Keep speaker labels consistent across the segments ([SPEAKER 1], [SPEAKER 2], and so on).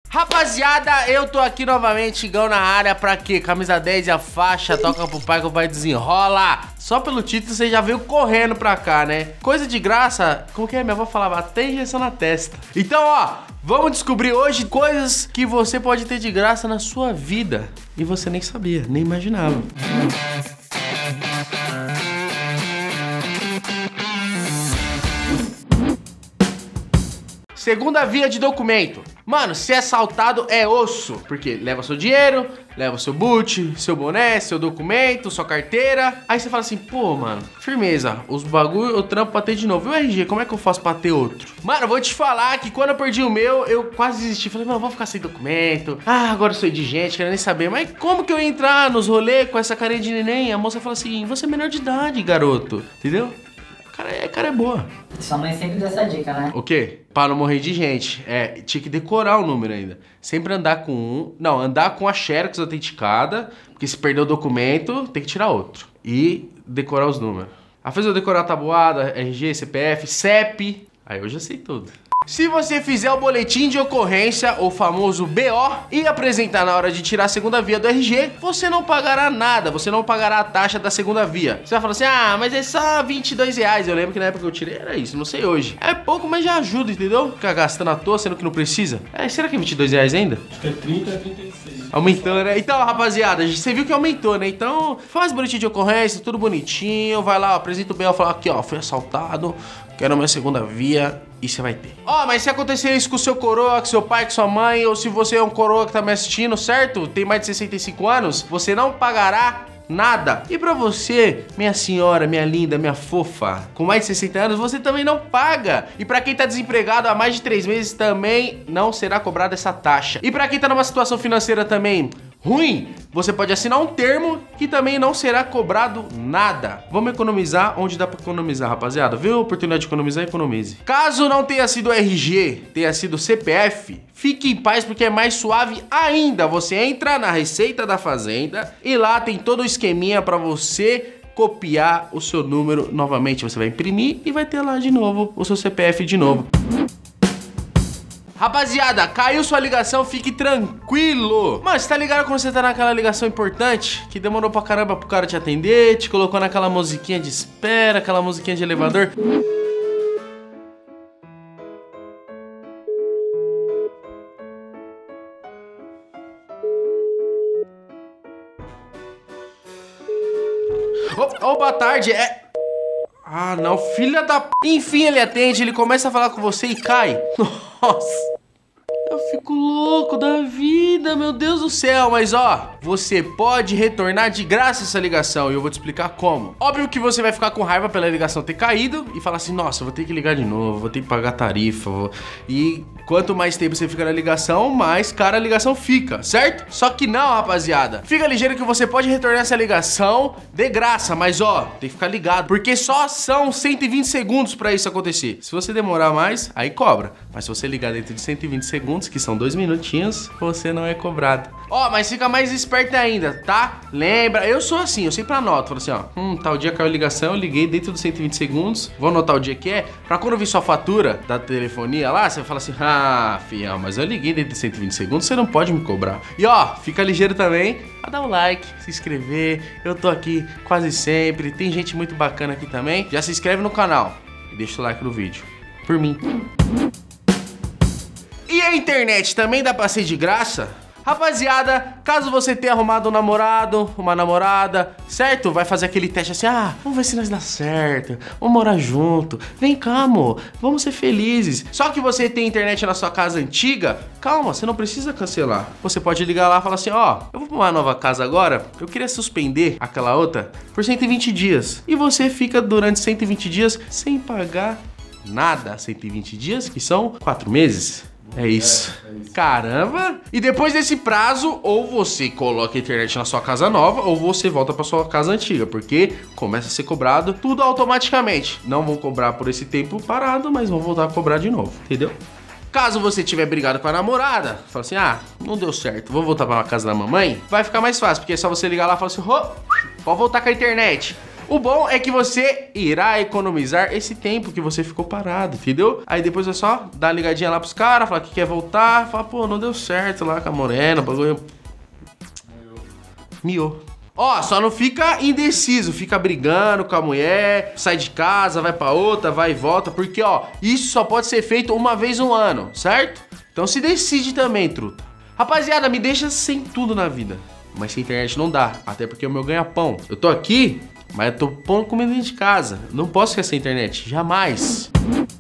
[SPEAKER 1] Rapaziada, eu tô aqui novamente, Igão na área, pra quê? Camisa 10 e a faixa, toca pro pai que o pai desenrola. Só pelo título você já veio correndo pra cá, né? Coisa de graça, como que é? Minha avó falava, até injeção na testa. Então, ó, vamos descobrir hoje coisas que você pode ter de graça na sua vida. E você nem sabia, nem imaginava. Segunda via de documento. Mano, se é assaltado é osso, porque leva seu dinheiro, leva seu boot, seu boné, seu documento, sua carteira. Aí você fala assim, pô, mano, firmeza, os bagulho eu trampo pra ter de novo. E o RG, como é que eu faço pra ter outro? Mano, eu vou te falar que quando eu perdi o meu, eu quase desisti. Falei, mano, eu vou ficar sem documento. Ah, agora eu sou indigente, quero nem saber. Mas como que eu ia entrar nos rolês com essa carinha de neném? A moça fala assim, você é menor de idade, garoto. Entendeu? Cara é boa.
[SPEAKER 2] Sua mãe sempre dá essa dica, né?
[SPEAKER 1] O quê? Pra não morrer de gente. É, tinha que decorar o número ainda. Sempre andar com um. Não, andar com a Xerox autenticada. Porque se perder o documento, tem que tirar outro. E decorar os números. Ela fez eu decorar a tabuada, RG, CPF, CEP. Aí eu já sei tudo. Se você fizer o boletim de ocorrência, o famoso BO, e apresentar na hora de tirar a segunda via do RG, você não pagará nada, você não pagará a taxa da segunda via. Você vai falar assim, ah, mas é só R$22. Eu lembro que na época que eu tirei era isso, não sei hoje. É pouco, mas já ajuda, entendeu? Ficar gastando à toa, sendo que não precisa. É, será que é R$22 ainda?
[SPEAKER 3] Acho que é 30 a 36.
[SPEAKER 1] Aumentou, né? Então, rapaziada, você viu que aumentou, né? Então, faz boletim de ocorrência, tudo bonitinho, vai lá, apresenta o BO, fala aqui, ó, fui assaltado, quero a minha segunda via. E você vai ter. Ó, mas se acontecer isso com o seu coroa, com seu pai, com sua mãe, ou se você é um coroa que tá me assistindo, certo? Tem mais de 65 anos, você não pagará nada. E pra você, minha senhora, minha linda, minha fofa, com mais de 60 anos, você também não paga. E pra quem tá desempregado há mais de 3 meses, também não será cobrada essa taxa. E pra quem tá numa situação financeira também ruim, você pode assinar um termo que também não será cobrado nada. Vamos economizar onde dá pra economizar, rapaziada. Viu a oportunidade de economizar? Economize. Caso não tenha sido RG, tenha sido CPF, fique em paz porque é mais suave ainda. Você entra na Receita da Fazenda e lá tem todo o esqueminha pra você copiar o seu número novamente. Você vai imprimir e vai ter lá de novo o seu CPF de novo. Rapaziada, caiu sua ligação, fique tranquilo. Mano, você tá ligado quando você tá naquela ligação importante? Que demorou pra caramba pro cara te atender, te colocou naquela musiquinha de espera, aquela musiquinha de elevador. Ô, boa tarde, Ah, não, filha da p... Enfim, ele atende, ele começa a falar com você e cai. Nossa. Eu fico louco da vida, meu Deus do céu. Mas ó, você pode retornar de graça essa ligação e eu vou te explicar como. Óbvio que você vai ficar com raiva pela ligação ter caído e falar assim, nossa, vou ter que ligar de novo, vou ter que pagar tarifa. E quanto mais tempo você fica na ligação, mais cara a ligação fica, certo? Só que não, rapaziada. Fica ligeiro que você pode retornar essa ligação de graça, mas ó, tem que ficar ligado, porque só são 120 segundos pra isso acontecer. Se você demorar mais, aí cobra. Mas se você ligar dentro de 120 segundos, que são 2 minutinhos, você não é cobrado. Ó, mas fica mais esperto ainda, tá? Lembra, eu sou assim, eu sempre anoto. Falo assim, ó, tal dia caiu a ligação, eu liguei dentro dos 120 segundos. Vou anotar o dia que é, pra quando eu vir sua fatura da telefonia lá, você vai falar assim, ah, fiel, mas eu liguei dentro de 120 segundos, você não pode me cobrar. E ó, fica ligeiro também a dar o like, se inscrever. Eu tô aqui quase sempre, tem gente muito bacana aqui também. Já se inscreve no canal e deixa o like no vídeo. Por mim. E a internet também dá pra ser de graça? Rapaziada, caso você tenha arrumado um namorado, uma namorada, certo? Vai fazer aquele teste assim, ah, vamos ver se nós dá certo, vamos morar junto, vem cá, amor, vamos ser felizes. Só que você tem internet na sua casa antiga, calma, você não precisa cancelar. Você pode ligar lá e falar assim, ó, eu vou pra uma nova casa agora, eu queria suspender aquela outra por 120 dias. E você fica durante 120 dias sem pagar nada. 120 dias, que são 4 meses. É isso. Caramba! E depois desse prazo, ou você coloca a internet na sua casa nova, ou você volta pra sua casa antiga, porque começa a ser cobrado tudo automaticamente. Não vão cobrar por esse tempo parado, mas vão voltar a cobrar de novo, entendeu? Caso você tiver brigado com a namorada, fala assim, ah, não deu certo, vou voltar pra casa da mamãe, vai ficar mais fácil, porque é só você ligar lá e falar assim, pode voltar com a internet. O bom é que você irá economizar esse tempo que você ficou parado, entendeu? Aí depois é só dar uma ligadinha lá pros caras, falar que quer voltar, falar, pô, não deu certo lá com a morena, o bagulho... Miou. Ó, só não fica indeciso, fica brigando com a mulher, sai de casa, vai pra outra, vai e volta, porque, ó, isso só pode ser feito uma vez no ano, certo? Então se decide também, truta. Rapaziada, me deixa sem tudo na vida, mas sem internet não dá, até porque o meu ganha-pão. Eu tô aqui, mas eu tô pondo comida dentro de casa, não posso ficar sem internet, jamais.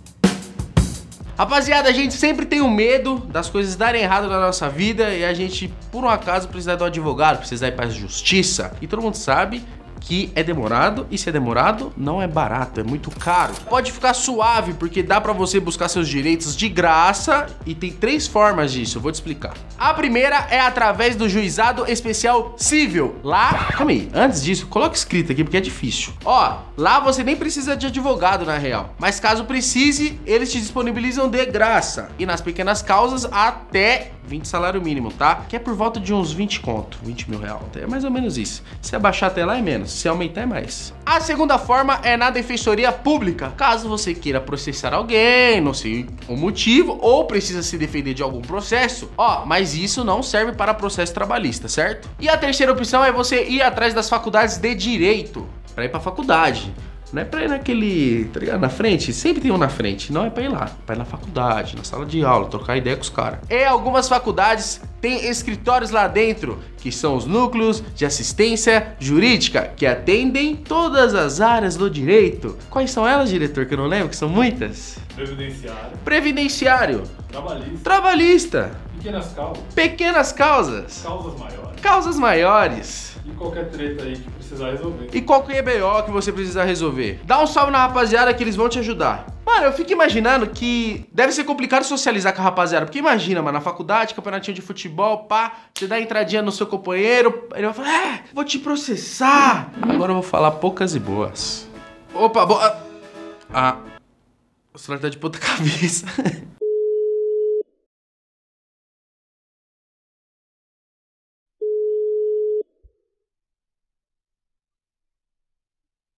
[SPEAKER 1] Rapaziada, a gente sempre tem o medo das coisas darem errado na nossa vida e a gente, por um acaso, precisa de um advogado, precisa ir pra justiça. E todo mundo sabe que é demorado, e se é demorado, não é barato, é muito caro. Pode ficar suave, porque dá pra você buscar seus direitos de graça e tem 3 formas disso, eu vou te explicar. A primeira é através do Juizado Especial Civil. Lá, calma aí, antes disso, coloca escrito aqui porque é difícil. Ó, lá você nem precisa de advogado na real, mas caso precise, eles te disponibilizam de graça. E nas pequenas causas, até 20 salário mínimo, tá? Que é por volta de uns 20 conto, 20 mil reais, é mais ou menos isso. Se abaixar até lá é menos, se aumentar é mais. A segunda forma é na Defensoria Pública. Caso você queira processar alguém, não sei o motivo, ou precisa se defender de algum processo, ó, mas isso não serve para processo trabalhista, certo? E a terceira opção é você ir atrás das faculdades de Direito, pra ir pra faculdade. Não é pra ir naquele, tá ligado, na frente, sempre tem um na frente, não é pra ir lá, é pra ir na faculdade, na sala de aula, trocar ideia com os caras. E algumas faculdades têm escritórios lá dentro, que são os núcleos de assistência jurídica, que atendem todas as áreas do direito. Quais são elas, diretor, que eu não lembro, que são muitas?
[SPEAKER 3] Previdenciário.
[SPEAKER 1] Previdenciário.
[SPEAKER 3] Trabalhista.
[SPEAKER 1] Trabalhista.
[SPEAKER 3] Pequenas causas.
[SPEAKER 1] Pequenas causas.
[SPEAKER 3] Causas maiores.
[SPEAKER 1] Causas maiores.
[SPEAKER 3] E qualquer treta aí que precisar resolver.
[SPEAKER 1] E qualquer BO que você precisar resolver. Dá um salve na rapaziada que eles vão te ajudar. Mano, eu fico imaginando que deve ser complicado socializar com a rapaziada. Porque imagina, mano, na faculdade, campeonatinho de futebol, pá, você dá entradinha no seu companheiro, ele vai falar, vou te processar. Agora eu vou falar poucas e boas. Opa, boa. Ah, o celular tá de ponta cabeça.